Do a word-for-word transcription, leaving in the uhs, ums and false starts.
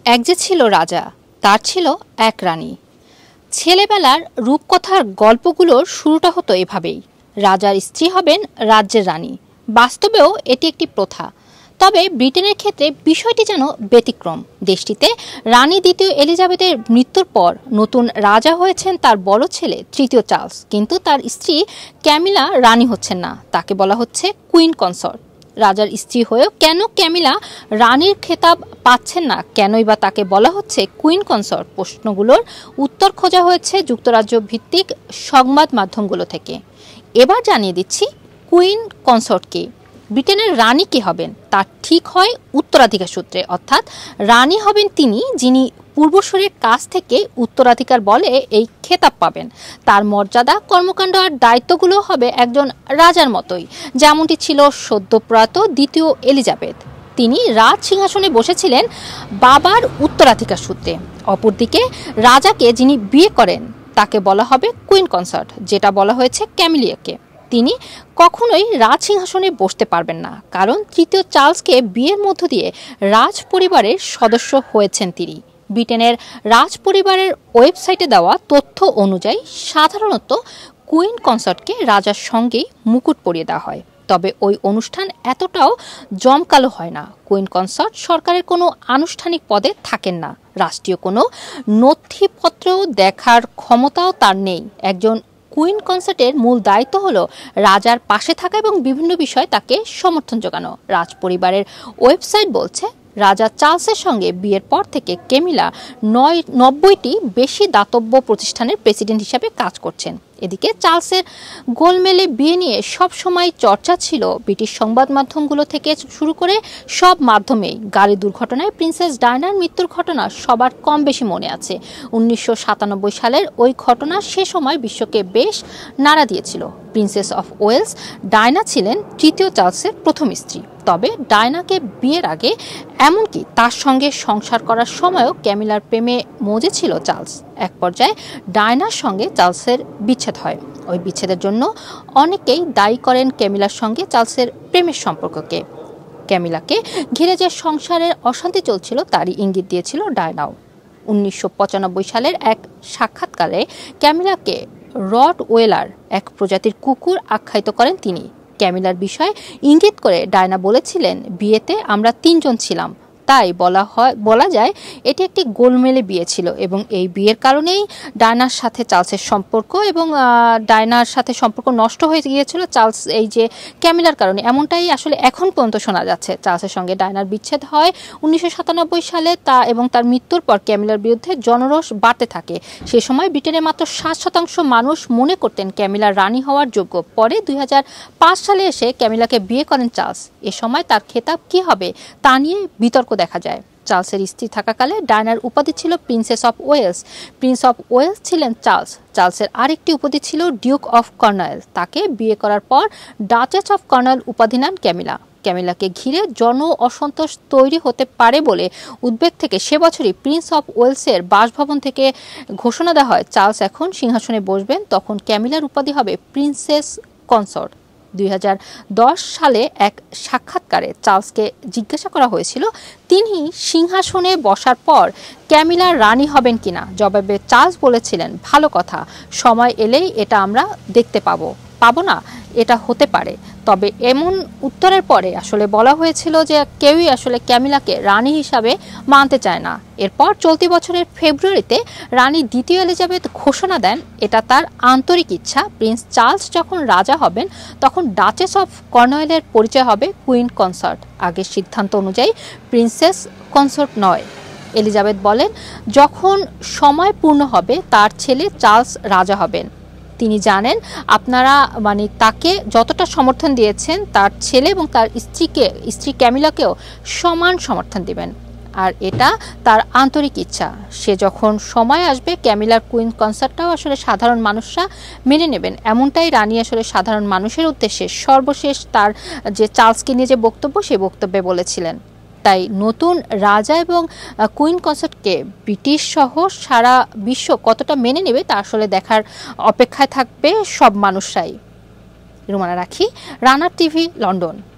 এক যে ছিল রাজা, তার ছিল এক রানী। ছেলেবেলার রূপকথার গল্পগুলোর শুরুটা হতো এভাবেই, রাজার স্ত্রী হবেন রাজ্যের রানী। বাস্তবেও এটি একটি প্রথা, তবে ব্রিটেনের ক্ষেত্রে বিষয়টি যেন ব্যতিক্রম। দেশটিতে রানী দ্বিতীয় এলিজাবেথের মৃত্যুর পর নতুন রাজা হয়েছেন তার বড় ছেলে তৃতীয় চার্লস, কিন্তু তার স্ত্রী ক্যামিলা রানী হচ্ছেন না, তাকে বলা হচ্ছে কুইন কনসর্ট। রাজার স্ত্রী হয়েও কেন ক্যামিলা রানীর খেতাব পাচ্ছেন না, কেনই বা তাকে বলা হচ্ছে কুইন কনসর্ট, প্রশ্নগুলোর উত্তর খোঁজা হয়েছে যুক্তরাজ্য ভিত্তিক সংবাদ মাধ্যমগুলো থেকে। এবার জানিয়ে দিচ্ছি কুইন কনসর্ট কে। ব্রিটেনের রানী কে হবেন তা ঠিক হয় উত্তরাধিকার সূত্রে, অর্থাৎ রানী হবেন তিনি যিনি পূর্বসূরির কাছ থেকে উত্তরাধিকার বলে এই খেতাব পাবেন। তার মর্যাদা, কর্মকাণ্ড আর দায়িত্বগুলো হবে একজন রাজার মতোই, যেমনটি ছিল সদ্যপ্রয়াত দ্বিতীয় এলিজাবেথ। তিনি রাজ সিংহাসনে বসেছিলেন বাবার উত্তরাধিকার সূত্রে। অপরদিকে রাজাকে যিনি বিয়ে করেন তাকে বলা হবে কুইন কনসর্ট, যেটা বলা হয়েছে ক্যামিলিয়াকে। তিনি কখনোই রাজ সিংহাসনে বসতে পারবেন না, কারণ তৃতীয় চার্লসকে বিয়ের মধ্য দিয়ে রাজ পরিবারের সদস্য হয়েছেন তিনি। ব্রিটেনের রাজ পরিবারের ওয়েবসাইটে দেওয়া তথ্য অনুযায়ী সাধারণত কুইন কনসর্টকে রাজার সঙ্গেই মুকুট পরিয়ে দেওয়া হয়, তবে ওই অনুষ্ঠান এতটাও জমকালো হয় না। কুইন কনসর্ট সরকারের কোনো আনুষ্ঠানিক পদে থাকেন না, রাষ্ট্রীয় কোনো নথিপত্র দেখার ক্ষমতাও তার নেই। একজন কুইন কনসার্টের মূল দায়িত্ব হলো রাজার পাশে থাকা এবং বিভিন্ন বিষয়ে তাকে সমর্থন জোগানো। রাজ পরিবারের ওয়েবসাইট বলছে, রাজা চার্লসের সঙ্গে বিয়ের পর থেকে ক্যামিলা নয় নব্বইটি বেশি দাতব্য প্রতিষ্ঠানের প্রেসিডেন্ট হিসাবে কাজ করছেন। এদিকে চার্লসের গোলমেলে বিয়ে নিয়ে সব সময় চর্চা ছিল ব্রিটিশ সংবাদ মাধ্যমগুলো থেকে শুরু করে সব মাধ্যমেই। গাড়ি দুর্ঘটনায় প্রিন্সেস ডায়নার মৃত্যুর ঘটনা সবার কম বেশি মনে আছে। উনিশশো সাতানব্বই সালের ওই ঘটনা সে সময় বিশ্বকে বেশ নাড়া দিয়েছিল। প্রিন্সেস অফ ওয়েলস ডায়না ছিলেন তৃতীয় চার্লসের প্রথম স্ত্রী, তবে ডায়নাকে বিয়ের আগে এমনকি তার সঙ্গে সংসার করার সময়ও ক্যামিলার প্রেমে মজেছিল চার্লস। এক পর্যায়ে ডায়নার সঙ্গে চার্লসের বিচ্ছেদ হয়। ওই বিচ্ছেদের জন্য অনেকেই দায়ী করেন ক্যামিলার সঙ্গে চার্লসের প্রেমের সম্পর্ককে। ক্যামিলাকে ঘিরে যে সংসারের অশান্তি চলছিল তারই ইঙ্গিত দিয়েছিল ডায়নাও। উনিশশো পঁচানব্বই সালের এক সাক্ষাৎকারে ক্যামিলাকে রড ওয়েলার, এক প্রজাতির কুকুর, আখ্যায়িত করেন তিনি। ক্যামিলার বিষয়ে ইঙ্গিত করে ডায়না বলেছিলেন, বিয়েতে আমরা তিনজন ছিলাম, তাই বলা হয় বলা যায় এটি একটি গোলমেলে বিয়ে ছিল এবং এই বিয়ের কারণেই ডায়নার সাথে চার্লসের সম্পর্ক এবং ডায়নার সাথে সম্পর্ক নষ্ট হয়ে গিয়েছিল চার্লস এই যে ক্যামিলার কারণে, এমনটাই আসলে এখন পর্যন্ত শোনা যাচ্ছে। চার্লসের সঙ্গে ডায়নার বিচ্ছেদ হয় উনিশশো সাতানব্বই সালে, তা এবং তার মৃত্যুর পর ক্যামিলার বিরুদ্ধে জনরোষ বাড়তে থাকে। সে সময় ব্রিটেনের মাত্র সাত শতাংশ মানুষ মনে করতেন ক্যামিলার রানী হওয়ার যোগ্য। পরে দুই হাজার পাঁচ সালে এসে ক্যামিলাকে বিয়ে করেন চার্লস। এ সময় তার খেতাব কি হবে তা নিয়ে বিতর্ক দেখা যায়। চার্লসের স্ত্রী থাকাকালে ডায়নার উপাধি ছিল princess of Wales. Prince of Wales ছিলেন চার্লস। চার্লসের আরেকটি উপাধি ছিল ডিউক অফ কর্নওয়াল। তাকে বিয়ে করার পর ডাচেস অফ কর্নওয়াল উপাধি নেন ক্যামিলা। ক্যামিলাকে ঘিরে জন অসন্তোষ তৈরি হতে পারে বলে উদ্বেগ থেকে সে বছরই প্রিন্স অফ ওয়েলসের বাসভবন থেকে ঘোষণা দেওয়া হয় চার্লস এখন সিংহাসনে বসবেন। তখন ক্যামিলার উপাধি হবে প্রিন্সেস কনসর্ট। দুই হাজার দশ সালে এক সাক্ষাৎকারে চার্লসকে জিজ্ঞাসা করা হয়েছিল তিনি সিংহাসনে বসার পর ক্যামিলা রানী হবেন কিনা। জবাবে চার্লস বলেছিলেন, ভালো কথা, সময় এলেই এটা আমরা দেখতে পাবো পাবো না এটা হতে পারে। তবে এমন উত্তরের পরে আসলে বলা হয়েছিল যে কেউই আসলে ক্যামিলাকে রানী হিসাবে মানতে চায় না। এরপর চলতি বছরের ফেব্রুয়ারিতে রানী দ্বিতীয় এলিজাবেথ ঘোষণা দেন এটা তার আন্তরিক ইচ্ছা, প্রিন্স চার্লস যখন রাজা হবেন তখন ডাচেস অফ কর্নওয়ালের পরিচয় হবে কুইন কনসর্ট। আগের সিদ্ধান্ত অনুযায়ী প্রিন্সেস কনসর্ট নয়। এলিজাবেথ বলেন, যখন সময় পূর্ণ হবে তার ছেলে চার্লস রাজা হবেন। তিনি জানেন আপনারা মানে তাকে যতটা সমর্থন দিয়েছেন তার ছেলে এবং তার স্ত্রীকে স্ত্রী ক্যামিলাকেও সমান সমর্থন দিবেন, আর এটা তার আন্তরিক ইচ্ছা। সে যখন সময় আসবে ক্যামিলার কুইন কনসার্টটাও আসলে সাধারণ মানুষরা মেনে নেবেন, এমনটাই রানী আসলে সাধারণ মানুষের উদ্দেশ্যে সর্বশেষ তার যে চার্লসকে নিয়ে যে বক্তব্য সেই বক্তব্যে বলেছিলেন। তাই নতুন রাজা এবং কুইন কনসর্টকে ব্রিটিশ সহ সারা বিশ্ব কতটা মেনে নেবে তা আসলে দেখার অপেক্ষায় থাকবে সব মানুষরাই। রুমানা রাখি, রানার টিভি, লন্ডন।